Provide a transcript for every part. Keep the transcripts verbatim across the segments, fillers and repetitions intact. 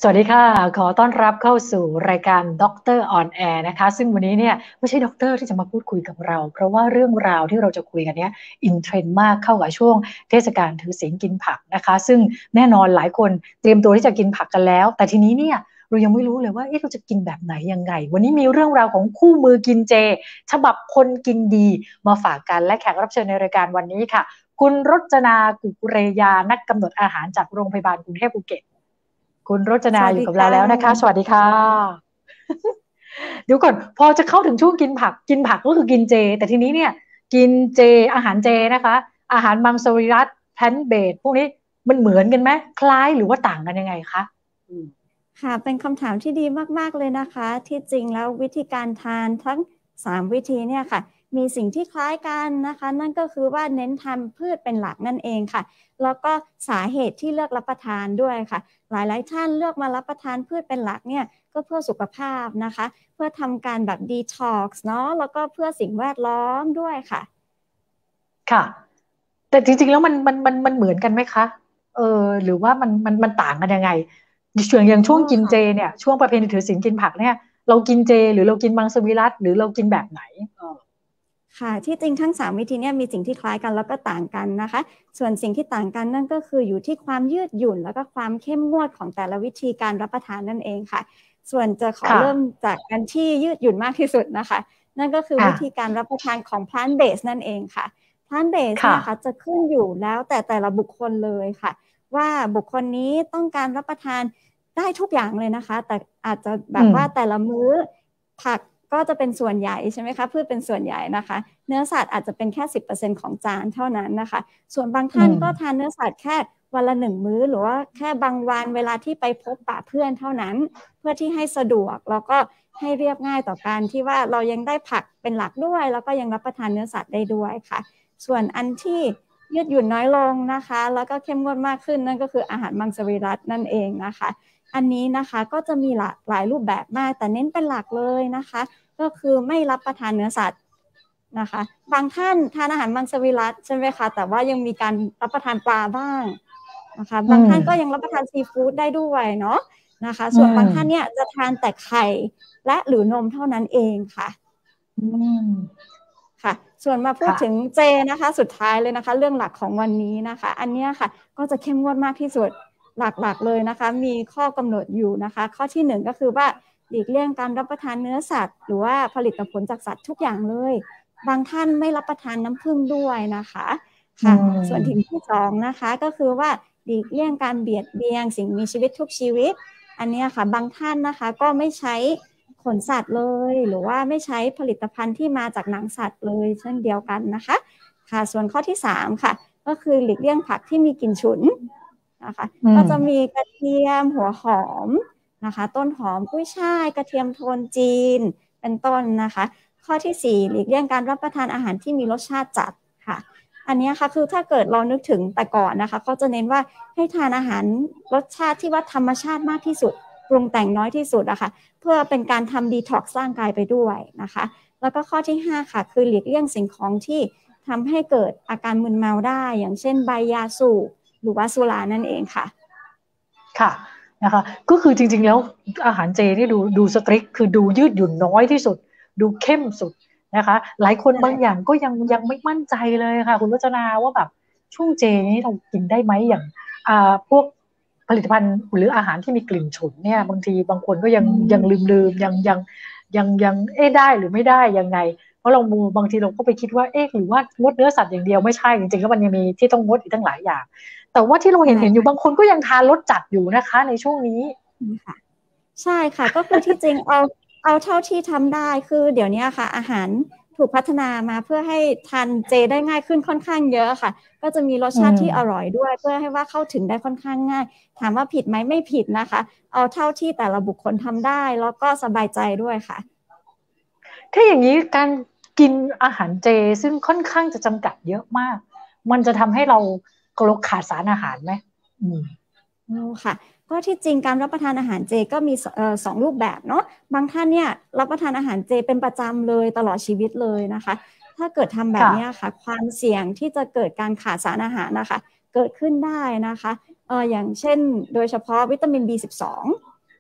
วัสดีค่ะขอต้อนรับเข้าสู่รายการด็อกเตอร์ออนแอร์นะคะซึ่งวันนี้เนี่ยไม่ใช่ด็อกเตอร์ที่จะมาพูดคุยกับเราเพราะว่าเรื่องราวที่เราจะคุยกันเนี้ยอินเทรนด์มากเข้ากับช่วงเทศกาลถือศีลกินผักนะคะซึ่งแน่นอนหลายคนเตรียมตัวที่จะกินผักกันแล้วแต่ทีนี้เนี่ยเรายังไม่รู้เลยว่าเอ๊ะเราจะกินแบบไหนยังไงวันนี้มีเรื่องราวของคู่มือกินเจฉบับคนกินดีมาฝากกันและแขกรับเชิญในรายการวันนี้ค่ะคุณรจนากุเรยานักกำหนดอาหารจากโรงพยาบาลกรุงเทพภูเก็ตคุณรจนาอยู่กับเราแล้วนะคะสวัสดีค่ะเดี๋ยวก่อนพอจะเข้าถึงช่วงกินผักกินผักก็คือกินเจแต่ทีนี้เนี่ยกินเจอาหารเจนะคะอาหารมังสวิรัติแพลนท์เบสพวกนี้มันเหมือนกันไหมคล้ายหรือว่าต่างกันยังไงคะค่ะเป็นคำถามที่ดีมากๆเลยนะคะที่จริงแล้ววิธีการทานทั้งสามวิธีเนี่ยค่ะมีสิ่งที่คล้ายกันนะคะนั่นก็คือว่าเน้นทำพืชเป็นหลักนั่นเองค่ะแล้วก็สาเหตุที่เลือกรับประทานด้วยค่ะหลายๆท่านเลือกมารับประทานพืชเป็นหลักเนี่ยก็เพื่อสุขภาพนะคะเพื่อทำการแบบดีท็อกซ์เนาะแล้วก็เพื่อสิ่งแวดล้อมด้วยค่ะค่ะแต่จริงๆแล้วมันมันมันมันเหมือนกันไหมคะเออหรือว่ามันมันมันต่างกันยังไงช่วงอย่างอ๋อช่วงกินเจค่ะเนี่ยช่วงประเพณีถือศีลกินผักเนี่ยเรากินเจหรือเรากินมังสวิรัติหรือเรากินแบบไหนเออค่ะที่จริงทั้งสามวิธีนี้มีสิ่งที่คล้ายกันแล้วก็ต่างกันนะคะส่วนสิ่งที่ต่างกันนั่นก็คืออยู่ที่ความยืดหยุ่นแล้วก็ความเข้มงวดของแต่ละวิธีการรับประทานนั่นเองค่ะส่วนจะขอค่ะเริ่มจากกันที่ยืดหยุ่นมากที่สุดนะคะนั่นก็คืออ่ะวิธีการรับประทานของ plant based นั่นเองค่ะ plant based ค่ะเนี่ยค่ะจะขึ้นอยู่แล้วแต่แต่ละบุคคลเลยค่ะว่าบุคคลนี้ต้องการรับประทานได้ทุกอย่างเลยนะคะแต่อาจจะแบอืมบว่าแต่ละมื้อผักก็จะเป็นส่วนใหญ่ใช่ไหมคะพืชเป็นส่วนใหญ่นะคะเนื้อสัตว์อาจจะเป็นแค่ สิบเปอร์เซ็นต์ ของจานเท่านั้นนะคะส่วนบางอืท่านมก็ทานเนื้อสัตว์แค่วันละหนึ่งมื้อหรือว่าแค่บางวันเวลาที่ไปพบปะเพื่อนเท่านั้นเพื่อที่ให้สะดวกแล้วก็ให้เรียบง่ายต่อการที่ว่าเรายังได้ผักเป็นหลักด้วยแล้วก็ยังรับประทานเนื้อสัตว์ได้ด้วยค่ะส่วนอันที่ยืดหยุ่นน้อยลงนะคะแล้วก็เข้มงวดมากขึ้นนั่นก็คืออาหารมังสวิรัตินั่นเองนะคะอันนี้นะคะก็จะมีหลากหลายรูปแบบมากแต่เน้นเป็นหลักเลยนะคะก็คือไม่รับประทานเนื้อสัตว์นะคะบางท่านทานอาหารมังสวิรัติใช่ไหมคะแต่ว่ายังมีการรับประทานปลาบ้างนะคะอืมบางท่านก็ยังรับประทานซีฟู้ดได้ด้วยเนาะนะคะอืส่วนบางท่านมเนี่ยจะทานแต่ไข่และหรือนมเท่านั้นเองค่ะอืมค่ะส่วนมาพูดค่ะถึงเจนะคะสุดท้ายเลยนะคะเรื่องหลักของวันนี้นะคะอันนี้ค่ะก็จะเข้มงวดมากที่สุดหลักๆเลยนะคะมีข้อกำหนดอยู่นะคะข้อที่หนึ่งก็คือว่าหลีกเลี่ยงการรับประทานเนื้อสัตว์หรือว่าผลิตผลจากสัตว์ทุกอย่างเลยบางท่านไม่รับประทานน้ำผึ้งด้วยนะคะอืค่ะส่วนมที่สองนะคะก็คือว่าหลีกเลี่ยงการเบียดเบียนสิ่งมีชีวิตทุกชีวิตอันนี้ค่ะบางท่านนะคะก็ไม่ใช้ ขนสัตว์เลยหรือว่าไม่ใช้ผลิตภัณฑ์ที่มาจากหนังสัตว์เลยเช่นเดียวกันนะคะค่ะส่วนข้อที่สามค่ะก็คือหลีกเลี่ยงผักที่มีกลิ่นฉุนนะคะอืมก็จะมีกระเทียมหัวหอมนะคะต้นหอมกุ้ยช่ายกระเทียมโทนจีนเป็นต้นนะคะข้อที่สี่หลีกเลี่ยงการรับประทานอาหารที่มีรสชาติจัดค่ะอันนี้ค่ะคือถ้าเกิดเรานึกถึงแต่ก่อนนะคะก็จะเน้นว่าให้ทานอาหารรสชาติที่ว่าธรรมชาติมากที่สุดปรุงแต่งน้อยที่สุดอะค่ะ เพื่อเป็นการทำดีท็อกซ์ร่างกายไปด้วยนะคะแล้วก็ข้อที่ห้าค่ะคือหลีกเลี่ยงสิ่งของที่ทำให้เกิดอาการมึนเมาได้อย่างเช่นใบยาสูบหรือว่าสุรานั่นเองค่ะค่ะนะคะก็คือจริงๆแล้วอาหารเจนี่ดูดูสตริกคือดูยืดหยุ่นน้อยที่สุดดูเข้มสุดนะคะหลายคนใช่บางอย่างก็ค่ะยังยังไม่มั่นใจเลยค่ะคุณรจนาว่าแบบช่วงเจนี้เรากินได้ไหมอย่างอ่าพวกผลิตภัณฑ์หรืออาหารที่มีกลิ่นฉุนเนี่ยบางทีบางคนก็ยังอืยังลืมมลืมยังยังยังยังเอ๊ะได้หรือไม่ได้ยังไงเพราะเราบางทีเราก็ไปคิดว่าเอ๊ะหรือว่างดเนื้อสัตว์อย่างเดียวไม่ใช่จริงๆแล้วมันยังมีที่ต้องงดอีกตั้งหลายอย่าง แต่ว่าที่เราเห็นเห็นอยู่ใช่บางคนก็ยังทานรสจัดอยู่นะคะในช่วงนี้ค่ะใช่ค่ะก็คือที่จริงเอาเอาเท่าที่ทำได้คือเดี๋ยวนี้ค่ะอาหารถูกพัฒนามาเพื่อให้ทานเจได้ง่ายขึ้นค่อนข้างเยอะค่ะก็จะมีรสอืชาติที่อมร่อยด้วยเพื่อให้ว่าเข้าถึงได้ค่อนข้างง่ายถามว่าผิดไหมไม่ผิดนะคะเอาเท่าที่แต่ละบุคคลทำได้แล้วก็สบายใจด้วยค่ะถ้าอย่างนี้การกินอาหารเจซึ่งค่อนข้างจะจำกัดเยอะมากมันจะทำให้เราเราขาดสารอาหารไหมอืมโอ้ค่ะก็ที่จริงการรับประทานอาหารเจก็มีสเอ่อสองรูปแบบเนาะบางท่านเนี่ยรับประทานอาหารเจเป็นประจำเลยตลอดชีวิตเลยนะคะถ้าเกิดทำแบบค่ะนี้ค่ะความเสี่ยงที่จะเกิดการขาดสารอาหารนะคะเกิดขึ้นได้นะคะเอออย่างเช่นโดยเฉพาะวิตามิน บี สิบสอง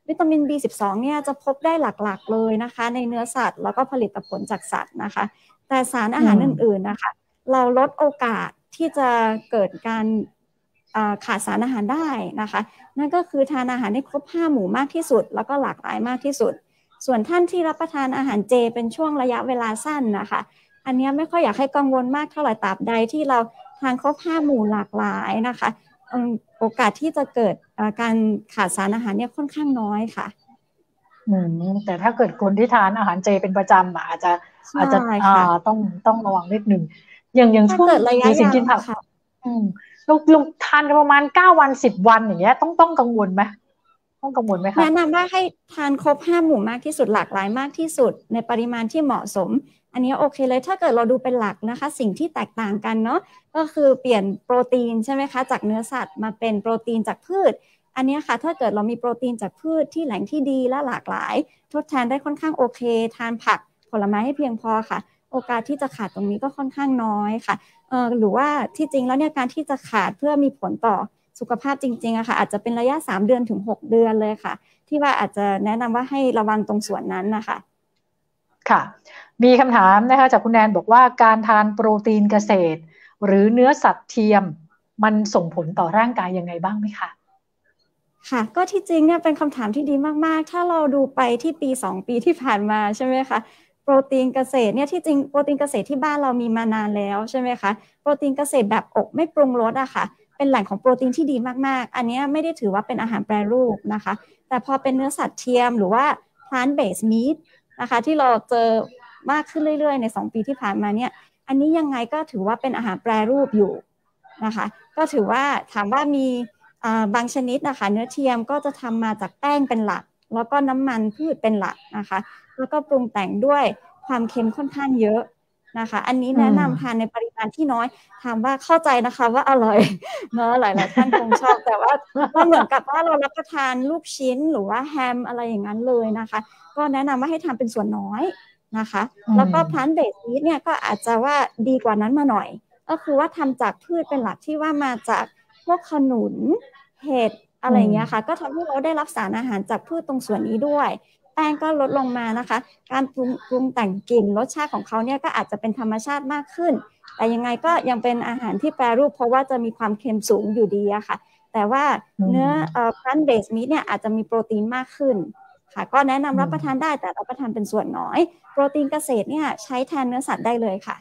วิตามิน บี สิบสอง เนี่ยจะพบได้หลักๆเลยนะคะในเนื้อสัตว์แล้วก็ผลิตผลจากสัตว์นะคะแต่สารอาหารอื่นๆนะคะเราลดโอกาสที่จะเกิดการขาดสารอาหารได้นะคะนั่นก็คือทานอาหารให้ครบห้าหมู่มากที่สุดแล้วก็หลากหลายมากที่สุดส่วนท่านที่รับประทานอาหารเจเป็นช่วงระยะเวลาสั้นนะคะอันนี้ไม่ค่อยอยากให้กังวลมากเท่าไหร่ตราบใดที่เราทานครบห้าหมู่หลากหลายนะคะโอกาสที่จะเกิดการขาดสารอาหารเนี่ยค่อนข้างน้อยค่ะอืมแต่ถ้าเกิดคนที่ทานอาหารเจเป็นประจำอาจจะอาจจะอ่าต้องต้องระวังนิดนึงอย่างอย่างช่วงถือศีลกินผักอืมเราเราทานประมาณเก้าวันสิบวันอย่างเงี้ยต้องต้องกังวลไหมต้องกังวลไหมคะแนะนำว่าให้ทานครบห้าหมู่มากที่สุดหลากหลายมากที่สุดในปริมาณที่เหมาะสมอันนี้โอเคเลยถ้าเกิดเราดูเป็นหลักนะคะสิ่งที่แตกต่างกันเนาะก็คือเปลี่ยนโปรตีนใช่ไหมคะจากเนื้อสัตว์มาเป็นโปรตีนจากพืชอันนี้ค่ะถ้าเกิดเรามีโปรตีนจากพืชที่แหล่งที่ดีและหลากหลายทดแทนได้ค่อนข้างโอเคทานผักผลไม้ให้เพียงพอค่ะโอกาสที่จะขาดตรงนี้ก็ค่อนข้างน้อยค่ะเออหรือว่าที่จริงแล้วเนี่ยการที่จะขาดเพื่อมีผลต่อสุขภาพจริงๆอะค่ะอาจจะเป็นระยะสามเดือนถึงหกเดือนเลยค่ะที่ว่าอาจจะแนะนำว่าให้ระวังตรงส่วนนั้นนะคะค่ะมีคำถามนะคะจากคุณแนนบอกว่าการทานโปรตีนเกษตรหรือเนื้อสัตว์เทียมมันส่งผลต่อร่างกายยังไงบ้างไหมคะค่ะก็ที่จริงเนี่ยเป็นคำถามที่ดีมากๆถ้าเราดูไปที่ปีสองปีที่ผ่านมาใช่ไหมคะโปรตีนเกษตรเนี่ยที่จริงโปรตีนเกษตรที่บ้านเรามีมานานแล้วใช่ไหมคะโปรตีนเกษตรแบบอบไม่ปรุงรสอะค่ะเป็นแหล่งของโปรตีนที่ดีมากๆอันนี้ไม่ได้ถือว่าเป็นอาหารแปรรูปนะคะแต่พอเป็นเนื้อสัตว์เทียมหรือว่า plant based meat นะคะที่เราเจอมากขึ้นเรื่อยๆในสองปีที่ผ่านมาเนี่ยอันนี้ยังไงก็ถือว่าเป็นอาหารแปรรูปอยู่นะคะก็ถือว่าถามว่ามีบางชนิดนะคะเนื้อเทียมก็จะทำมาจากแป้งเป็นหลักแล้วก็น้ำมันพืชเป็นหลักนะคะแล้วก็ปรุงแต่งด้วยความเค็มค่อนข้างเยอะนะคะอันนี้แนะนำทานในปริมาณที่น้อยถามว่าเข้าใจนะคะว่าอร่อยเนอะหลายๆท่านคงชอบแต่ว่าก็เหมือนกับว่าเรารับประทานลูกชิ้นหรือว่าแฮมอะไรอย่างนั้นเลยนะคะก็แนะนำว่าให้ทานเป็นส่วนน้อยนะคะแล้วก็ plant based meat เนี่ยก็อาจจะว่าดีกว่านั้นมาหน่อยก็คือว่าทำจากพืชเป็นหลักที่ว่ามาจากพวกขนุนเห็ดอะไรเงี้ยค่ะก็ทำให้เราได้รับสารอาหารจากพืชตรงส่วนนี้ด้วยแป้งก็ลดลงมานะคะการปรุงปรุงแต่งกลิ่นรสชาติของเขาเนี่ยก็อาจจะเป็นธรรมชาติมากขึ้นแต่ยังไงก็ยังเป็นอาหารที่แปรรูปเพราะว่าจะมีความเค็มสูงอยู่ดีอะค่ะแต่ว่าเนื้อเอ่อ plant based meat เนี่ยอาจจะมีโปรตีนมากขึ้นค่ะก็แนะนำรับประทานได้แต่รับประทานเป็นส่วนน้อยโปรตีนเกษตรเนี่ยใช้แทนเนื้อสัตว์ได้เลยค่ะ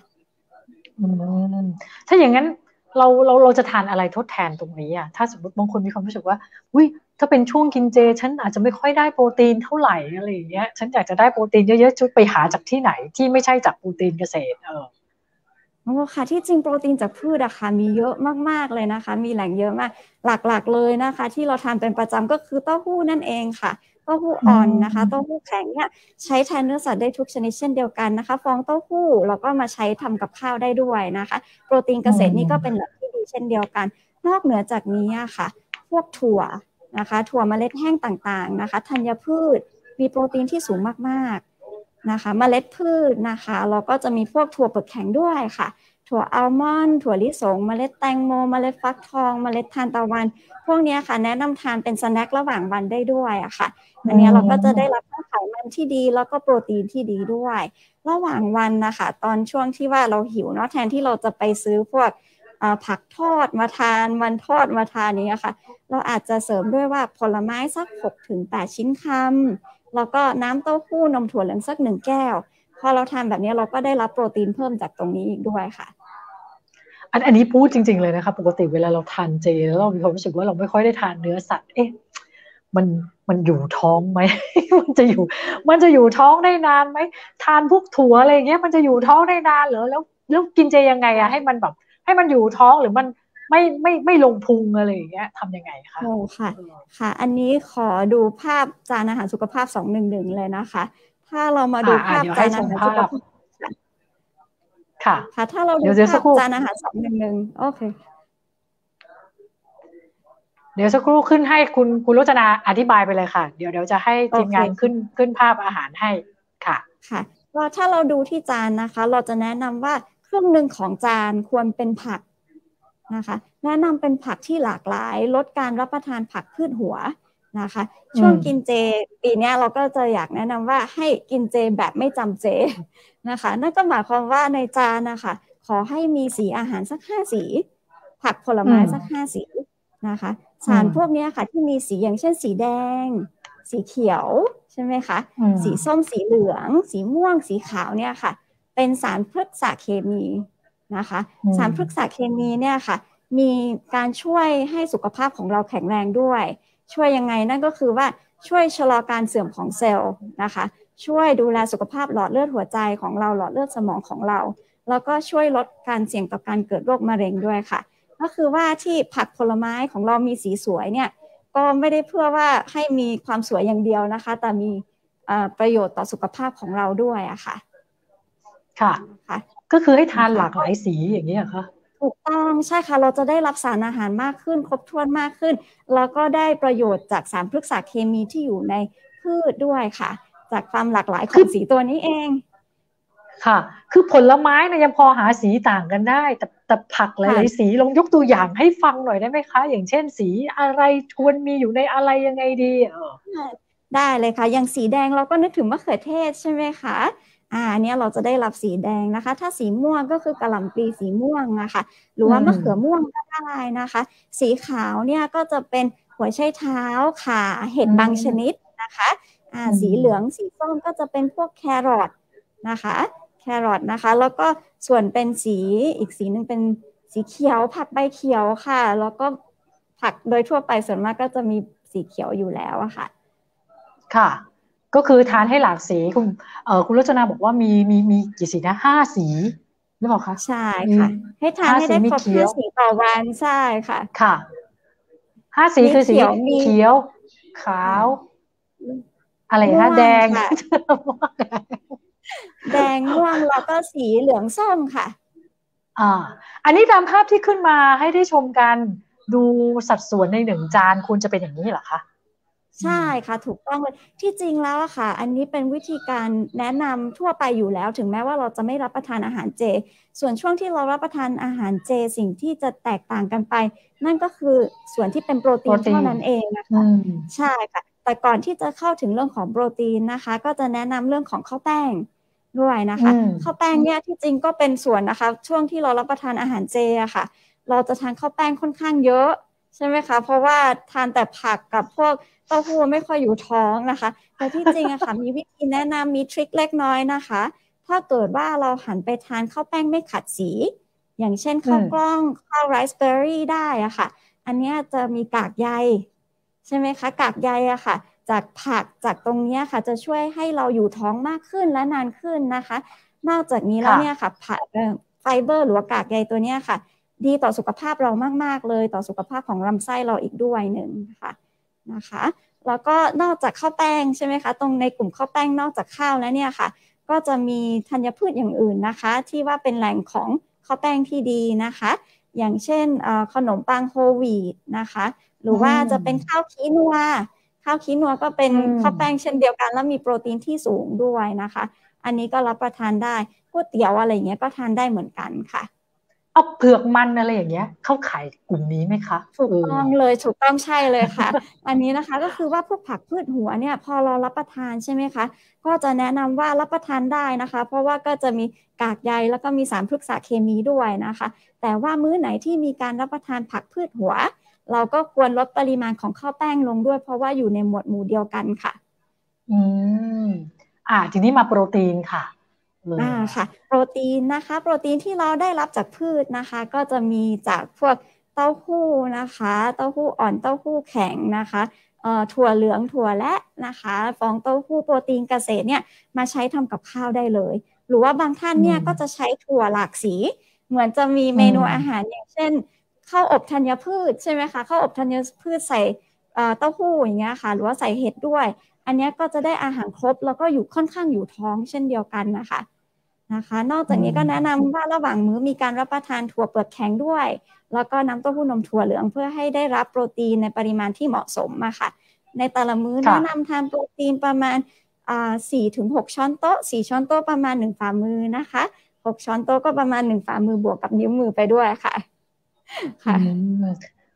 ถ้าอย่างนั้นเราเราเราจะทานอะไรทดแทนตรงนี้อ่ะถ้าสมมติบางคนมีความรู้สึกว่าอุ้ยถ้าเป็นช่วงกินเจฉันอาจจะไม่ค่อยได้โปรตีนเท่าไหร่อะไรอย่างเงี้ยฉันอยากจะได้โปรตีนเยอะๆชุดไปหาจากที่ไหนที่ไม่ใช่จากโปรตีนเกษตรเออโอ้ค่ะที่จริงโปรตีนจากพืชอะค่ะมีเยอะมากๆเลยนะคะมีแหล่งเยอะมากหลักๆเลยนะคะที่เราทานเป็นประจำก็คือเต้าหู้นั่นเองค่ะเต้าหู้อ่อนนะคะเต้าหู้แข็งเนี่ยใช้แทนเนื้อสัตว์ได้ทุกชนิดเช่นเดียวกันนะคะฟองเต้าหู้เราก็มาใช้ทำกับข้าวได้ด้วยนะคะโปรตีนเกษตรนี่ก็เป็นแหล่งที่ดีเช่นเดียวกันนอกเหนือจากนี้อะค่ะพวกถั่วนะคะถั่วเมล็ดแห้งต่างๆนะคะธัญพืชมีโปรตีนที่สูงมากๆนะคะเมล็ดพืชนะคะเราก็จะมีพวกถั่วเปลือกแข็งด้วยค่ะถั่วอัลมอนด์ถั่วลิสงเมล็ดแตงโมเมล็ดฟักทองเมล็ดทานตะวันพวกนี้ค่ะแนะนำทานเป็นสแน็คระหว่างวันได้ด้วยอะค่ะอันนี้เราก็จะได้รับไขมันที่ดีแล้วก็โปรตีนที่ดีด้วยระหว่างวันนะคะตอนช่วงที่ว่าเราหิวเนาะแทนที่เราจะไปซื้อพวกผักทอดมาทานมันทอดมาทานนี้ค่ะเราอาจจะเสริมด้วยว่าผลไม้สัก หกถึงแปด ชิ้นคำแล้วก็น้ำเต้าหู้นมถั่วเหลืองสักหนึ่งแก้วพอเราทานแบบนี้เราก็ได้รับโปรตีนเพิ่มจากตรงนี้อีกด้วยค่ะอันอันนี้พูดจริงๆเลยนะคะปกติเวลาเราทานเจแล้วเรามีความรู้สึกว่าเราไม่ค่อยได้ทานเนื้อสัตว์เอ๊ะมันมันอยู่ท้องไหม มันจะอยู่มันจะอยู่ท้องได้นานไหมทานพวกถั่วอะไรอย่างเงี้ยมันจะอยู่ท้องได้นานเหรอแล้วแล้วกินเจยังไงอะให้มันแบบให้มันอยู่ท้องหรือมันไม่ไม่ไม่ลงพุงอะไรอย่างเงี้ยทำยังไงคะโอ้ค่ะค่ะอันนี้ขอดูภาพจานอาหารสุขภาพสองหนึ่งหนึ่งเลยนะคะถ้าเรามาดูภาพจานอาหารสุขภาพค่ะค่ะถ้าเราดูภาพจานอาหารสองหนึ่งหนึ่งโอเคเดี๋ยวสักครู่ขึ้นให้คุณคุณรจนาอธิบายไปเลยค่ะเดี๋ยวเดี๋ยวจะให้ทีมงานขึ้นขึ้นภาพอาหารให้ค่ะค่ะก็ถ้าเราดูที่จานนะคะเราจะแนะนำว่าครึ่งหนึ่งของจานควรเป็นผักนะคะแนะนำเป็นผักที่หลากหลายลดการรับประทานผักพืชหัวนะคะอืช่วงมกินเจปีเนี้ยเราก็จะอยากแนะนำว่าให้กินเจแบบไม่จำเจนะคะนั่นก็หมายความว่าในจานนะคะขอให้มีสีอาหารสักห้าสีผักผลอืมไม้สักห้าสีนะคะอืมสารพวกเนี้ยค่ะที่มีสีอย่างเช่นสีแดงสีเขียวใช่ไหมคะอืมสีส้มสีเหลืองสีม่วงสีขาวเนี่ยค่ะเป็นสารพฤกษเคมีนะคะอืมสารพฤกษเคมีเนี่ยค่ะมีการช่วยให้สุขภาพของเราแข็งแรงด้วยช่วยยังไงนั่นก็คือว่าช่วยชะลอการเสื่อมของเซลล์นะคะช่วยดูแลสุขภาพหลอดเลือดหัวใจของเราหลอดเลือดสมองของเราแล้วก็ช่วยลดการเสี่ยงต่อการเกิดโรคมะเร็งด้วยค่ะก็คือว่าที่ผักผลไม้ของเรามีสีสวยเนี่ยก็ไม่ได้เพื่อว่าให้มีความสวยอย่างเดียวนะคะแต่มีประโยชน์ต่อสุขภาพของเราด้วยอะค่ะค่ะค่ะก็คือให้ทานนะคะหลากหลายสีอย่างนี้เหรอคะถูกต้องใช่ค่ะเราจะได้รับสารอาหารมากขึ้นครบถ้วนมากขึ้นแล้วก็ได้ประโยชน์จากสารพฤกษเคมีที่อยู่ในพืชด้วยค่ะจากความหลากหลายของสีตัวนี้เองค่ะคือผลไม้เนี่ยยังพอหาสีต่างกันได้แต่แต่ผักหลายๆค่ะสีลองยกตัวอย่างให้ฟังหน่อยได้ไหมคะอย่างเช่นสีอะไรควรมีอยู่ในอะไรยังไงดีเออได้เลยค่ะอย่างสีแดงเราก็นึกถึงมะเขือเทศใช่ไหมคะอ่าอันนี้เราจะได้รับสีแดงนะคะถ้าสีม่วงก็คือกะหล่ำปลีสีม่วงนะคะหรืออืว่ามะเขือม่มวงก็ได้นะคะสีขาวเนี่ยก็จะเป็นหัวไชเท้าข่าเห็อืดบางชนิดมนะคะอ่าอืสีเหลืองมสีส้มก็จะเป็นพวกแครอทนะคะแครอทนะคะแล้วก็ส่วนเป็นสีอีกสีหนึ่งเป็นสีเขียวผักใบเขียวค่ะแล้วก็ผักโดยทั่วไปส่วนมากก็จะมีสีเขียวอยู่แล้วอะค่ะค่ะก็คือทานให้หลากสีคุณเออคุณรจนาบอกว่ามีมีมีกี่สีนะห้าสีหรือเปล่าคะใช่มีค่ะให้ทานห้าสีให้ได้ครบมีเขียวห้าสีต่อวันใช่ค่ะค่ะห้าสีมีคือสีเขียวมีเขียวขาอ่าวอะไรม่วคะแดงงค่ะแดงม่วงแล้วก็สีเหลืองส้มค่ะอ่าอันนี้ตามภาพที่ขึ้นมาให้ได้ชมกันดูสัดส่วนในหนึ่งจานควรจะเป็นอย่างนี้เหรอคะอืใช่มค่ะถูกต้องเลยที่จริงแล้วอะค่ะอันนี้เป็นวิธีการแนะนำทั่วไปอยู่แล้วถึงแม้ว่าเราจะไม่รับประทานอาหารเจส่วนช่วงที่เรารับประทานอาหารเจสิ่งที่จะแตกต่างกันไปนั่นก็คือส่วนที่เป็นโปรตีนเท่าโปรตีนนั้นเองนะอืคะมใช่ค่ะแต่ก่อนที่จะเข้าถึงเรื่องของโปรตีนนะคะก็จะแนะนำเรื่องของข้าวแป้งด้วยนะอืคะมข้าวแป้งเนี่ยที่จริงก็เป็นส่วนนะคะช่วงที่เรารับประทานอาหารเจอะค่ะเราจะทานข้าวแป้งค่อนข้างเยอะใช่ไหมคะเพราะว่าทานแต่ผักกับพวก เต้าหู้ไม่ค่อยอยู่ท้องนะคะแต่ที่จริงอะค่ะมีวิธีแนะนำมีทริคเล็กน้อยนะคะถ้าเกิดว่าเราหันไปทานข้าวแป้งไม่ขัดสีอย่างเช่นอืมข้าวกล้องข้าวไรซ์เบอร์รี่ได้อะค่ะอันนี้จะมีกากใยใช่ไหมคะกากใยอะค่ะจากผักจากตรงนี้ค่ะจะช่วยให้เราอยู่ท้องมากขึ้นและนานขึ้นนะคะนอกจากนี้แล้วค่ะเนี่ยค่ะผักไฟเบอร์หรือว่ากากใยตัวนี้ค่ะดีต่อสุขภาพเรามากๆเลยต่อสุขภาพของลำไส้เราอีกด้วยหนึ่งค่ะ นะคะแล้วก็นอกจากข้าวแป้งใช่ไหมคะตรงในกลุ่มข้าวแป้งนอกจากข้าวแล้วเนี่ยค่ะก็จะมีธัญพืชอย่างอื่นนะคะที่ว่าเป็นแหล่งของข้าวแป้งที่ดีนะคะอย่างเช่นขนมปังโฮลวีตนะคะหรือือว่าจะเป็นมข้าวคีนัวข้าวคีนัวก็เป็นอืมข้าวแป้งเช่นเดียวกันแล้วมีโปรตีนที่สูงด้วยนะคะอันนี้ก็รับประทานได้ก๋วยเตี๋ยวอะไรเงี้ยก็ทานได้เหมือนกันค่ะเอาเผือกมันอะไรอย่างเงี้ยเข้าขายกลุ่มนี้ไหมคะถูเออกต้องเลยถูกต้องใช่เลยค่ะอันนี้นะคะก็คือว่าพวกผักพืชหัวเนี่ยพอเรารับประทานใช่ไหมคะก็จะแนะนำว่ารับประทานได้นะคะเพราะว่าก็จะมีกากใยแล้วก็มีสารพฤกษเคมีด้วยนะคะแต่ว่ามื้อไหนที่มีการรับประทานผักพืชหัวเราก็ควรลดปริมาณของข้าวแป้งลงด้วยเพราะว่าอยู่ในหมวดหมู่เดียวกันค่ะอืมอ่าทีนี้มาโปรตีนค่ะเออ่าอค่ะโปรตีนนะคะโปรตีนที่เราได้รับจากพืชนะคะก็จะมีจากพวกเต้าหู้นะคะเต้าหู้อ่อนเต้าหู้แข็งนะคะเอ่อถั่วเหลืองถั่วและนะคะฟองเต้าหู้โปรตีนเกษตรเนี่ยมาใช้ทำกับข้าวได้เลยหรือว่าบางท่านอืเนี่ยก็จะมใช้ถั่วหลากสีเหมือนจะมีอืเมนูอาหารมอย่างเช่นข้าวอบธัญพืชใช่ไหมคะข้าวอบธัญพืชใส่เอ่อเต้าหู้อย่างเงี้ยค่ะหรือว่าใส่เห็ดด้วยอันนี้ก็จะได้อาหารครบแล้วก็อยู่ค่อนข้างอยู่ท้องเช่นเดียวกันนะคะ นะคะนอกอืจากนี้ก็แนะมนำว่าระหว่างมื้อมีการรับประทานถั่วเปลือกแข็งด้วยแล้วก็น้ำเต้าหู้นมถั่วเหลืองเพื่อให้ได้รับโปรตีนในปริมาณที่เหมาะสมอะค่ะในแต่ละมื้อแนะค่ะนำทานโปรตีนประมาณอ่าสี่ถึงหกช้อนโต๊ะสี่ช้อนโต๊ะประมาณหนึ่งฝ่ามือนะคะหกช้อนโต๊ะก็ประมาณหนึ่งฝ่ามือบวกกับนิ้วมือไปด้วยค่ะอืค่ะม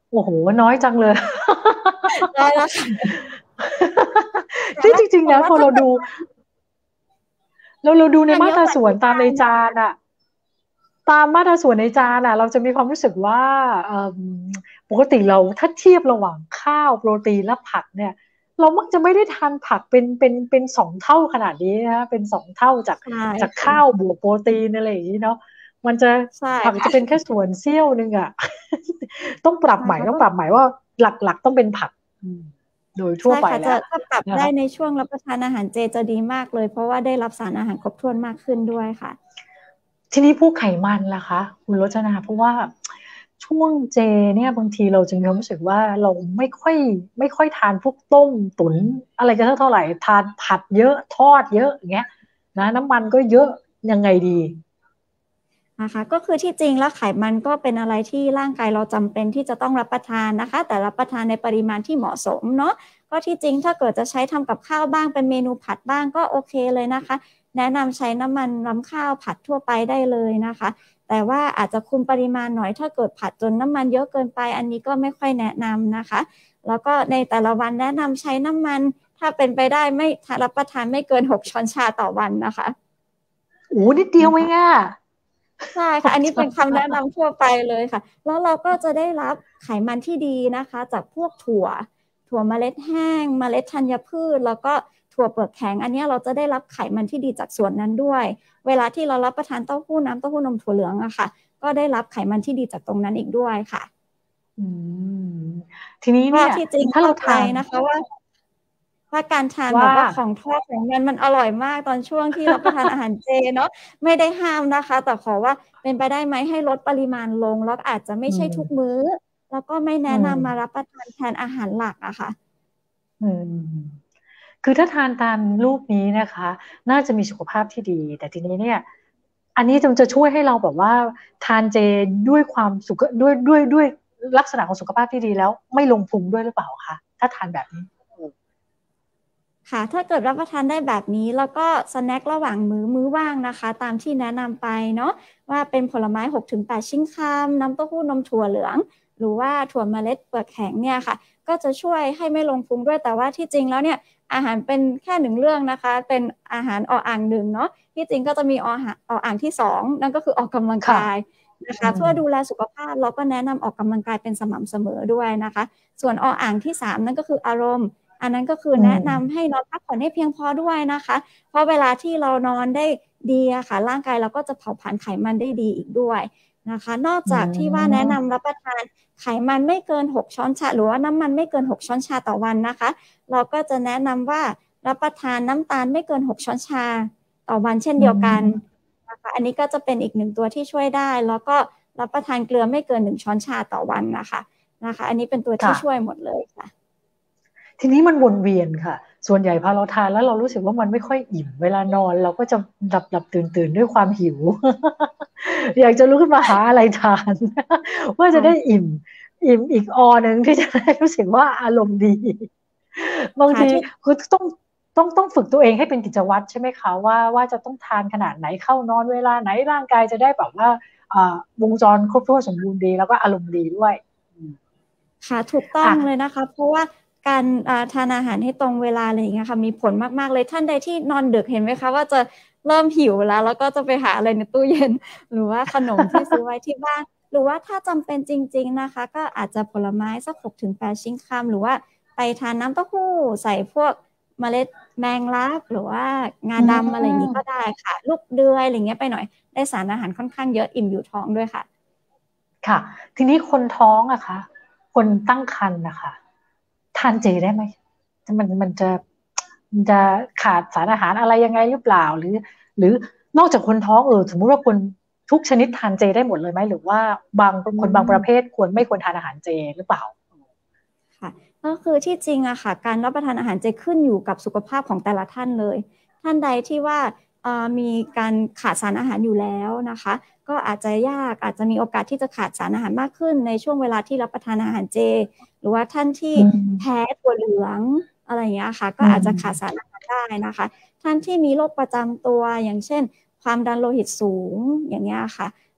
โอ้โหน้อยจังเลยได้แล้วค่ะแต่ที่ว่าจริงๆนะแต่ว่าถ้าพอเราดูเกิดทานเราเราดูในทานมาตราเยอะกว่านี้ส่วนตามในได้นะจานอะ ตามมาตราส่วนในจานอ่ะเราจะมีความรู้สึกว่าเอิ่มปกติเราถ้าเทียบระหว่างข้าวโปรตีนและผักเนี่ยเรามักจะไม่ได้ทานผักเป็นเป็นเป็นสองเท่าขนาดนี้นะเป็นสองเท่าจากใช่จากข้าวค่ะบวกโปรตีนอะไรอย่างนี้เนาะมันจะใช่ผักจะเป็นค่ะแค่ส่วนเสี้ยวหนึ่งอ่ะต้องปรับใหม่ต้องใช่ค่ะก็ปรับใหม่ว่าหลักๆต้องเป็นผักอืมโดยทั่วใช่ค่ะจะไปแล้วจะปรับได้นะคะในช่วงรับประทานอาหารเจจะดีมากเลยเพราะว่าได้รับสารอาหารครบถ้วนมากขึ้นด้วยค่ะทีนี้พวกไขมันล่ะคะคุณรจนาเพราะว่าช่วงเจเนี่ยบางทีเราจึงมีความรู้สึกว่าเราไม่ค่อยไม่ค่อยทานพวกต้มตุ๋นอะไรกันเท่าไหร่ทานผัดเยอะทอดเยอะอย่างเงี้ยนะน้ำมันก็เยอะยังไงดีนะคะก็คือที่จริงแล้วไขมันก็เป็นอะไรที่ร่างกายเราจำเป็นที่จะต้องรับประทานนะคะแต่รับประทานในปริมาณที่เหมาะสมเนาะก็ที่จริงถ้าเกิดจะใช้ทำกับข้าวบ้างเป็นเมนูผัดบ้างก็โอเคเลยนะคะแนะนำใช้น้ำมันรำข้าวผัดทั่วไปได้เลยนะคะแต่ว่าอาจจะคุมปริมาณหน่อยถ้าเกิดผัดจนน้ำมันเยอะเกินไปอันนี้ก็ไม่ค่อยแนะนำนะคะแล้วก็ในแต่ละวันแนะนำใช้น้ำมันถ้าเป็นไปได้ไม่รับประทานไม่เกินหกช้อนชาต่อวันนะคะโอ้นิดเดียวนะคะเองอ่ะใช่ค่ะ อันนี้เป็นคำแนะนำทั่วไปเลยค่ะ แล้วเราก็จะได้รับไขมันที่ดีนะคะจากพวกถั่วถั่วเมล็ดแห้งเมล็ดธัญพืชแล้วก็ถั่วเปลือกแข็งอันนี้เราจะได้รับไขมันที่ดีจากส่วนนั้นด้วยเวลาที่เรารับประทานเต้าหู้น้ำเต้าหู้นมถั่วเหลืองอะค่ะก็ได้รับไขมันที่ดีจากตรงนั้นอีกด้วยค่ะอืมทีนี้เนี่ยก็ที่จริงถ้าเราเข้าใจทานนะคะว่า ว่าการทานแบว่าบว่าของทอดของมันมันอร่อยมากตอนช่วงที่รับประทานอาหารเจเนาะไม่ได้ห้ามนะคะแต่ขอว่าเป็นไปได้ไหมให้ลดปริมาณลงแล้วอาจจะไม่อืใช่ทุกมมื้อแล้วก็ไม่อืแนะนำมารับมประทานแทนอาหารหลักอะค่ะอืม คือถ้าทานตามรูปนี้นะคะน่าจะมีสุขภาพที่ดีแต่ทีนี้เนี่ยอันนี้จะจะช่วยให้เราแบบว่าทานเจด้วยความสุขด้วยด้วยด้วยลักษณะของสุขภาพที่ดีแล้วไม่ลงพุงด้วยหรือเปล่าคะถ้าทานแบบนี้ค่ะถ้าเกิดรับประทานได้แบบนี้แล้วก็สแน็คระหว่างมื้อมื้อว่างนะคะตามที่แนะนำไปเนาะว่าเป็นผลไม้หกถึงแปดชิ้นคำน้ำเต้าหู้นมถั่วเหลืองหรือว่าถั่วเมล็ดเปลือกแข็งเนี่ยค่ะก็จะช่วยให้ไม่ลงพุงด้วยแต่ว่าที่จริงแล้วเนี่ยอาหารเป็นแค่หนึ่งเรื่องนะคะเป็นอาหารออ่างหนึ่งเนาะที่จริงก็จะมีออ่างที่สองนั่นก็คือออกกำลังค่ะกายนะอืมคะเพื่อดูแลสุขภาพเราก็แนะนำออกกำลังกายเป็นสม่ำเสมอด้วยนะคะส่วนออ่างที่สามนั่นก็คืออารมณ์ อันนั้นก็คืออืแนะนำมให้นอนพักผ่อนให้เพียงพอด้วยนะคะเพราะเวลาที่เรานอนได้ดีอะค่ะร่างกายเราก็จะเผาผลาญไขมันได้ดีอีกด้วยนะคะนอกอืจากที่ว่าแนะนำมรับประทานไขมันไม่เกินหกช้อนชาหรือว่าน้ำมันไม่เกินหกช้อนชาต่อวันนะคะเราก็จะแนะนำว่ารับประทานน้ำตาลไม่เกินหกช้อนชาต่อวันเช่นอืเดียวกันมนะคะอันนี้ก็จะเป็นอีกหนึ่งตัวที่ช่วยได้แล้วก็รับประทานเกลือไม่เกินหนึ่งช้อนชาต่อวันนะคะนะคะอันนี้เป็นตัวที่ค่ะช่วยหมดเลยค่ะทีนี้มันวนเวียนค่ะ ส่วนใหญ่พอเราทานแล้วเรารู้สึกว่ามันไม่ค่อยอิ่มเวลานอนเราก็จะหลับหลับตื่นตื่นด้วยความหิวอยากจะลุกขึ้นมาหาอะไรทานว่าจะได้ค่ะอิ่มอิ่มอีกออหนึ่งที่จะได้รู้สึกว่าอารมณ์ดีบางทีค่ะที่คือต้องต้องต้องฝึกตัวเองให้เป็นกิจวัตรใช่ไหมคะว่าว่าจะต้องทานขนาดไหนเข้านอนเวลาไหนร่างกายจะได้แบบว่าอ่าวงจรครบถ้วนสมบูรณ์ดีแล้วก็อารมณ์ดีด้วยอืมค่ะถูกต้องอ่ะเลยนะคะเพราะว่าการทานอาหารให้ตรงเวลาอะไรอย่างเงี้ยค่ะมีผลมากๆเลยท่านใดที่นอนดึกเห็นไหมคะว่าจะเริ่มหิวแล้วแล้วก็จะไปหาอะไรในตู้เย็นหรือว่าขนมที่ซื้อไว้ที่บ้านหรือว่าถ้าจำเป็นจริงๆนะคะก็อาจจะผลไม้สักหกถึงแปดชิ้นคำหรือว่าไปทานน้ำเต้าหู้ใส่พวกเมล็ดแมงลักหรือว่างาอืดำอะไรอย่างนี้ก็มได้ค่ะลูกเดือยอะไรเงี้ยไปหน่อยได้สารอาหารค่อนข้างเยอะอิ่มอยู่ท้องด้วยค่ะค่ะทีนี้คนท้องอะคะคนตั้งครรภ์นะคะทานเจได้ไหมมันมันจะมันจะขาดสารอาหารอะไรยังไงหรือเปล่าหรือหรือนอกจากคนท้องเออสมมุติว่าคนทุกชนิดทานเจได้หมดเลยไหมหรือว่าบางอืคนบางประเภมทควรไม่ควรทานอาหารเจหรือเปล่าค่ะก็คือที่จริงอะค่ะการรับประทานอาหารจะขึ้นอยู่กับสุขภาพของแต่ละท่านเลยท่านใดที่ว่าเอ่อมีการขาดสารอาหารอยู่แล้วนะคะก็อาจจะยากอาจจะมีโอกาสที่จะขาดสารอาหารมากขึ้นในช่วงเวลาที่รับประทานอาหารเจหรือว่าท่านที่อืแพ้มถั่วเหลืองอะไรอย่างเงี้ยค่ะก็อือาจจะขาดสารมอาหารได้นะคะท่านที่มีโรคประจำตัวอย่างเช่นความดันโลหิตสูงอย่างเงี้ยค่ะ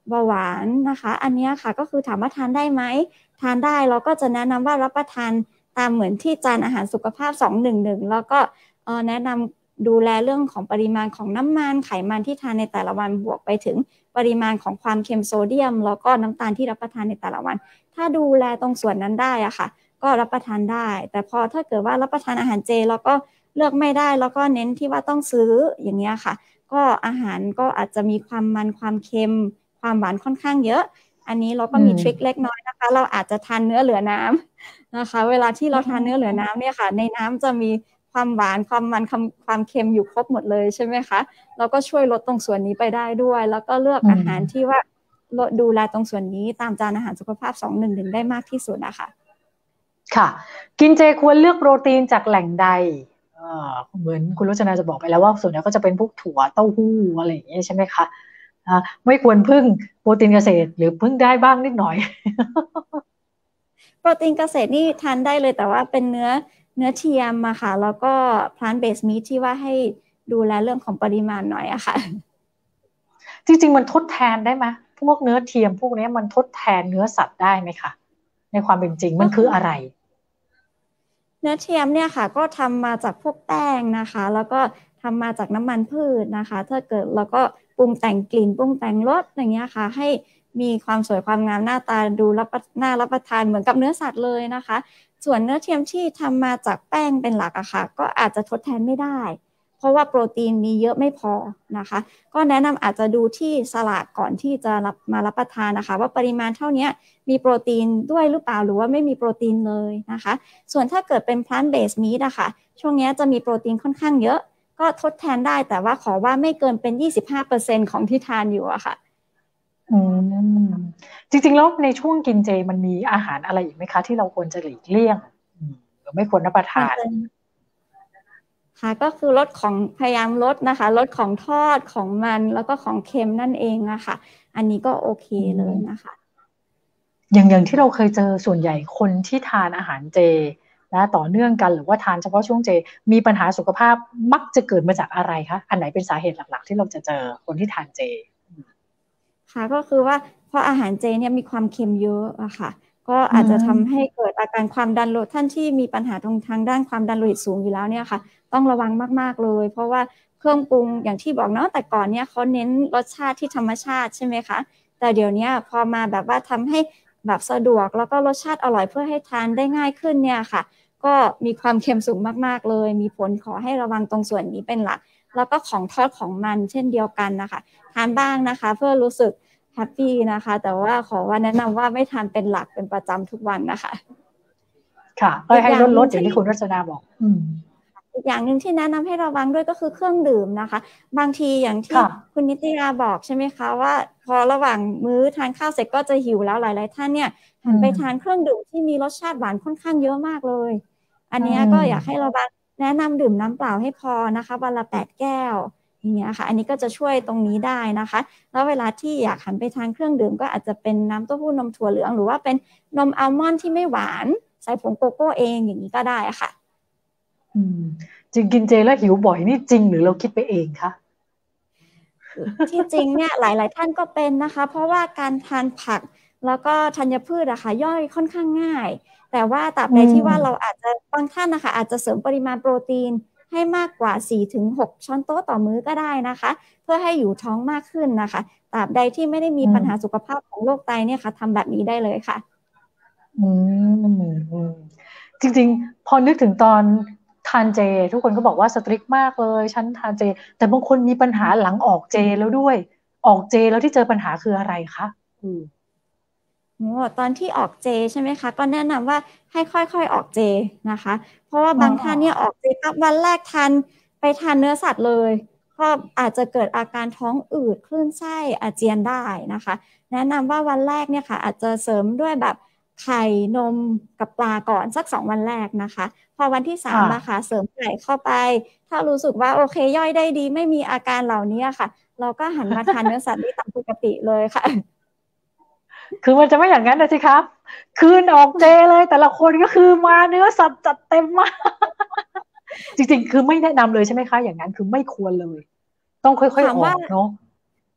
เบาหวานนะคะอันนี้ค่ะก็คือถามว่าทานได้ไหมทานได้เราก็จะแนะนำว่ารับประทานตามเหมือนที่จานอาหารสุขภาพสองหนึ่งหนึ่งแล้วก็แนะนำดูแลเรื่องของปริมาณของน้ำมันไขมันที่ทานในแต่ละวันบวกไปถึงปริมาณของความเค็มโซเดียมแล้วก็น้ำตาลที่รับประทานในแต่ละวันถ้าดูแลตรงส่วนนั้นได้อะค่ะก็รับประทานได้แต่พอถ้าเกิดว่ารับประทานอาหารเจแล้วก็เลือกไม่ได้แล้วก็เน้นที่ว่าต้องซื้ออย่างเงี้ยค่ะก็อาหารก็อาจจะมีความมันความเค็มความหวานค่อนข้างเยอะอันนี้เราก็มีทริคเล็กน้อยนะคะเราอาจจะทานเนื้อเหลือน้ำนะคะเวลาที่เราทานเนื้อเหลือน้ำเนี่ยค่ะในน้ำจะมีความหวานความมันความเค็มอยู่ครบหมดเลยใช่ไหมคะเราก็ช่วยลดตรงส่วนนี้ไปได้ด้วยแล้วก็เลือกอาหารที่ว่าดูแลตรงส่วนนี้ตามจานอาหารสุขภาพสองหนึ่งหนึ่งได้มากที่สุดนะคะค่ะกินเจควรเลือกโปรตีนจากแหล่งใดเหมือนคุณรจนาจะบอกไปแล้วว่าส่วนใหญ่ก็จะเป็นพวกถั่วเต้าหู้อะไรอย่างเงี้ยใช่ไหมคะไม่ควรพึ่งโปรตีนเกษตรหรือพึ่งได้บ้างนิดหน่อยโปรตีนเกษตรนี่ทานได้เลยแต่ว่าเป็นเนื้อเนื้อเทียมมาค่ะแล้วก็ plant based meat ที่ว่าให้ดูแลเรื่องของปริมาณหน่อยอะค่ะจริงๆมันทดแทนได้ไหมพวกเนื้อเทียมพวกนี้มันทดแทนเนื้อสัตว์ได้ไหมคะในความเป็นจริงมันคืออะไรเนื้อเทียมเนี่ยค่ะก็ทำมาจากพวกแป้งนะคะแล้วก็ทำมาจากน้ำมันพืชนะคะถ้าเกิดแล้วก็ปรุงแต่งกลิ่นปรุงแต่งรสอย่างเงี้ยค่ะให้มีความสวยความงามหน้าตาดูรับน่ารับประทานเหมือนกับเนื้อสัตว์เลยนะคะส่วนเนื้อเทียมที่ทำมาจากแป้งเป็นหลักอะค่ะก็อาจจะทดแทนไม่ได้เพราะว่าโปรตีนมีเยอะไม่พอนะคะก็แนะนำอาจจะดูที่สลากก่อนที่จะรับมารับประทานนะคะว่าปริมาณเท่านี้มีโปรตีนด้วยหรือเปล่าหรือว่าไม่มีโปรตีนเลยนะคะส่วนถ้าเกิดเป็น plant based meat อะค่ะช่วงนี้จะมีโปรตีนค่อนข้างเยอะก็ทดแทนได้แต่ว่าขอว่าไม่เกินเป็น ยี่สิบห้าเปอร์เซ็นต์ ของที่ทานอยู่อะค่ะอืมจริงๆแล้วในช่วงกินเจมันมีอาหารอะไรอีกไหมคะที่เราควรจะหลีกเลี่ยงหรือไม่ควรรับประทานค่ะก็คือลดของพยายามลดนะคะลดของทอดของมันแล้วก็ของเค็มนั่นเองอะค่ะอันนี้ก็โอเคเลยนะคะอย่างอย่างที่เราเคยเจอส่วนใหญ่คนที่ทานอาหารเจนะต่อเนื่องกันหรือว่าทานเฉพาะช่วงเจมีปัญหาสุขภาพมักจะเกิดมาจากอะไรคะอันไหนเป็นสาเหตุหลักๆที่เราจะเจอคนที่ทานเจค่ะก็คือว่าเพราะอาหารเจเนี่ยมีความเค็มเยอะอะค่ะก็อาจจะทำให้เกิดอาการความดันโลหิตท่านที่มีปัญหาตรงทางด้านความดันโลหิตสูงอยู่แล้วเนี่ยค่ะต้องระวังมากๆเลยเพราะว่าเครื่องปรุงอย่างที่บอกเนาะแต่ก่อนเนี่ยเขาเน้นรสชาติที่ธรรมชาติใช่ไหมคะแต่เดี๋ยวนี้พอมาแบบว่าทำให้แบบสะดวกแล้วก็รสชาติอร่อยเพื่อให้ทานได้ง่ายขึ้นเนี่ยค่ะก็มีความเค็มสูงมากๆเลยมีผลขอให้ระวังตรงส่วนนี้เป็นหลักแล้วก็ของทอดของมันเช่นเดียวกันนะคะทานบ้างนะคะเพื่อรู้สึกแฮปปี้นะคะแต่ว่าขอว่าแนะนำว่าไม่ทานเป็นหลักเป็นประจำทุกวันนะคะค่ะก็ให้ลดลดอย่างที่คุณรัชนาบอกอืมอีกอย่างหนึ่งที่แนะนำให้ระวังด้วยก็คือเครื่องดื่มนะคะบางทีอย่างที่คุณนิตยาบอกใช่ไหมคะว่าพอระหว่างมื้อทานข้าวเสร็จก็จะหิวแล้วหลายๆท่านเนี่ยหันไปทานเครื่องดื่มที่มีรสชาติหวานค่อนข้างเยอะมากเลยอันนี้ก็อยากให้ระวังแนะนำดื่มน้ำเปล่าให้พอนะคะวันละแปดแก้วอย่างเงี้ยค่ะอันนี้ก็จะช่วยตรงนี้ได้นะคะแล้วเวลาที่อยากหันไปทานเครื่องดื่มก็อาจจะเป็นน้ำเต้าหู้นมถั่วเหลืองหรือว่าเป็นนมอัลมอนด์ที่ไม่หวานใส่ผงโกโก้เองอย่างนี้ก็ได้ค่ะอืมจริงกินเจแล้วหิวบ่อยนี่จริงหรือเราคิดไปเองคะที่จริงเนี่ยหลายๆท่านก็เป็นนะคะเพราะว่าการทานผักแล้วก็ธัญพืชอะค่ะย่อยค่อนข้างง่ายแต่ว่าตราบใดที่ว่าเราอาจจะบางท่านนะคะอาจจะเสริมปริมาณโปรตีนให้มากกว่า สี่ถึงหก ช้อนโต๊ะต่อมื้อก็ได้นะคะเพื่อให้อยู่ท้องมากขึ้นนะคะตราบใดที่ไม่ได้มีปัญหาสุขภาพของโรคไตเนี่ยค่ะทำแบบนี้ได้เลยค่ะอืมจริงๆพอนึกถึงตอนทานเจทุกคนก็บอกว่าสตริกมากเลยฉันทานเจแต่บางคนมีปัญหาหลังออกเจแล้วด้วยออกเจแล้วที่เจอปัญหาคืออะไรคะอืมโอ้ตอนที่ออกเจใช่ไหมคะก็แนะนำว่าให้ค่อยๆออกเจนะคะเพราะว่าบางท่านเนี่ยออกเจปั๊บวันแรกทานไปทานเนื้อสัตว์เลยก็อาจจะเกิดอาการท้องอืดคลื่นไส้อาเจียนได้นะคะแนะนำว่าวันแรกเนี่ยค่ะอาจจะเสริมด้วยแบบไข่นมกับปลาก่อนสักสองวันแรกนะคะพอวันที่สามนะคะเสริมไก่เข้าไปถ้ารู้สึกว่าโอเคย่อยได้ดีไม่มีอาการเหล่านี้ค่ะเราก็หันมาทานเนื้อสัตว์ได้ตามปกติเลยค่ะคือมันจะไม่อย่างนั้นนะสิครับคืนออกเจเลยแต่ละคนก็คือมาเนื้อสัตว์จัดเต็มมากจริงๆคือไม่แนะนำเลยใช่ไหมคะอย่างนั้นคือไม่ควรเลยต้องค่อยๆออกเนาะ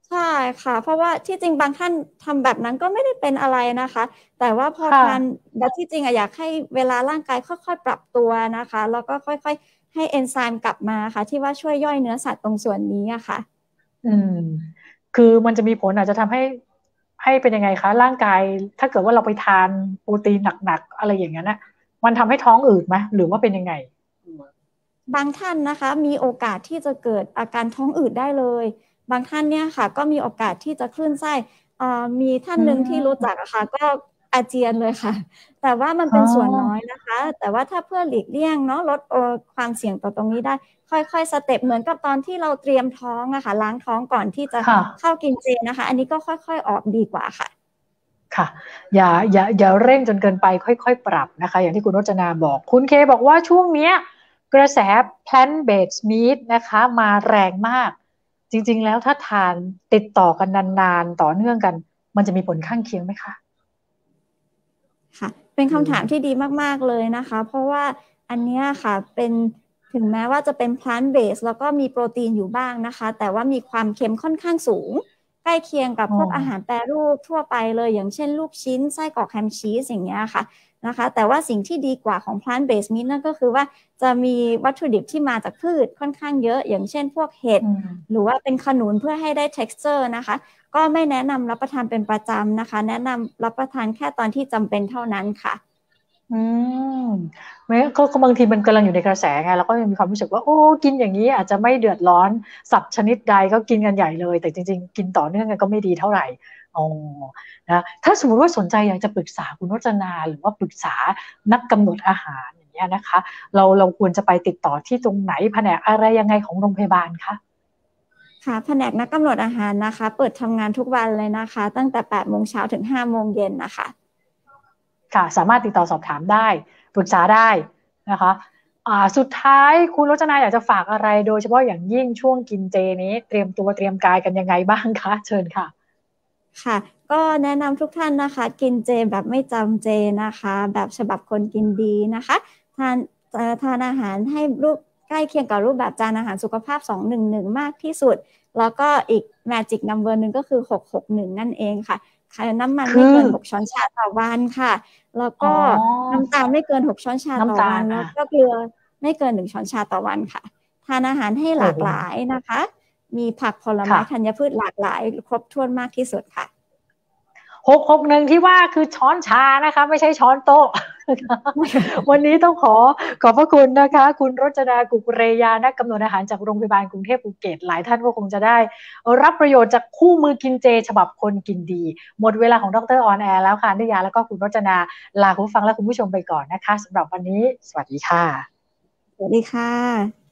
ใช่ค่ะเพราะว่าที่จริงบางท่านทำแบบนั้นก็ไม่ได้เป็นอะไรนะคะแต่ว่าพอค่ะทานแล้วที่จริงอะอยากให้เวลาร่างกายค่อยๆปรับตัวนะคะแล้วก็ค่อยๆให้เอนไซม์กลับมาค่ะที่ว่าช่วยย่อยเนื้อสัตว์ตรงส่วนนี้อะค่ะอืมคือมันจะมีผลอาจจะทำให้ให้เป็นยังไงคะร่างกายถ้าเกิดว่าเราไปทานโปรตีนหนักๆอะไรอย่างนั้นนะมันทำให้ท้องอืดไหมหรือว่าเป็นยังไงบางท่านนะคะมีโอกาสที่จะเกิดอาการท้องอืดได้เลยบางท่านเนี่ยค่ะก็มีโอกาสที่จะคลื่นไส้เอ่อมีท่านอืหนึ่งที่รู้มจักอะค่ะก็อาเจียนเลยค่ะแต่ว่ามันอ๋อเป็นส่วนน้อยนะคะแต่ว่าถ้าเพื่อหลีกเลี่ยงเนาะลดเอ่อความเสี่ยงต่อตรงนี้ได้ค่อยๆสเต็ปเหมือนกับตอนที่เราเตรียมท้องอะค่ะล้างท้องก่อนที่จะค่ะเข้ากินเจนะคะอันนี้ก็ค่อยๆออกดีกว่าค่ะค่ะอย่าอย่าอย่าเร่งจนเกินไปค่อยๆปรับนะคะอย่างที่คุณรจนาบอกคุณเคบอกว่าช่วงเนี้ยกระแส plant based meat นะคะมาแรงมากจริงๆแล้วถ้าทานติดต่อกันนานๆต่อเนื่องกันมันจะมีผลข้างเคียงไหมคะค่ะเป็นอืคำถามที่มดีมากๆเลยนะคะเพราะว่าอันเนี้ยค่ะเป็นถึงแม้ว่าจะเป็น plant based แล้วก็มีโปรตีนอยู่บ้างนะคะแต่ว่ามีความเค็มค่อนข้างสูงใกล้เคียงกับอ๋อพวกอาหารแปรรูปทั่วไปเลยอย่างเช่นลูกชิ้นไส้กรอกแฮมชีสอย่างเงี้ยค่ะนะคะแต่ว่าสิ่งที่ดีกว่าของ plant based meat นั่นก็คือว่าจะมีวัตถุดิบที่มาจากพืชค่อนข้างเยอะอย่างเช่นพวกเห็ดอืมหรือว่าเป็นขนุนเพื่อให้ได้ texture นะคะ ก็ไม่แนะนำรับประทานเป็นประจำนะคะแนะนำรับประทานแค่ตอนที่จำเป็นเท่านั้นค่ะอืมไม่ก็ก็บางทีมันกำลังอยู่ในกระแสไงแล้วก็ยังมีความรู้สึกว่าโอ้กินอย่างนี้อาจจะไม่เดือดร้อนสัตว์ชนิดใดก็กินกันใหญ่เลยแต่จริงๆกินต่อเนื่องกันก็ไม่ดีเท่าไหร่อ๋อนะถ้าสมมติว่าสนใจอยากจะปรึกษาคุณรจนาหรือว่าปรึกษานักกำหนดอาหารอย่างเงี้ยนะคะเราเราควรจะไปติดต่อที่ตรงไหนแผนกอะไรยังไงของโรงพยาบาลคะค่ะแผนกนักกำหนดอาหารนะคะเปิดทำงานทุกวันเลยนะคะตั้งแต่แปดโมงเช้าถึงห้าโมงเย็นนะคะค่ะสามารถติดต่อสอบถามได้ปรึกษาได้นะคะอ่าสุดท้ายคุณรจนาอยากจะฝากอะไรโดยเฉพาะอย่างยิ่งช่วงกินเจนี้เตรียมตัวเตรียมกายกันยังไงบ้างคะเชิญค่ะค่ะก็แนะนำทุกท่านนะคะกินเจแบบไม่จำเจนะคะแบบฉบับคนกินดีนะคะทานเอ่อทานอาหารให้รูปใกล้เคียงกับรูปแบบจานอาหารสุขภาพสอง หนึ่ง หนึ่งมากที่สุดแล้วก็อีก Magic Number หนึ่งก็คือหก หก หนึ่งนั่นเองค่ะน้ำมันไม่คือเกินหกช้อนชาต่อวันค่ะแล้วอ๋อก็น้ำตาลไม่เกินหกช้อนชาต่อน้ำตาวันแล้วลอ่ะก็เกลือไม่เกินหนึ่งช้อนชาต่อวันค่ะทานอาหารให้หโอ้โหลากหลายนะคะมีผักผลไม้ค่ะธัญพืชหลากหลายครบถ้วนมากที่สุดค่ะหกหกหนึ่งที่ว่าคือช้อนชานะคะไม่ใช่ช้อนโต๊ะวันนี้ต้องขอขอบพระคุณนะคะคุณรจนากุกเรยานักกำหนดอาหารจากโรงพยาบาลกรุงเทพภูเก็ตหลายท่านก็คงจะได้รับประโยชน์จากคู่มือกินเจฉบับคนกินดีหมดเวลาของดรออนแอร์แล้วค่ะนิยาแล้วก็คุณรจนาลาคุณผู้ฟังและคุณผู้ชมไปก่อนนะคะสำหรับวันนี้สวัสดีค่ะสวัสดีค่ะ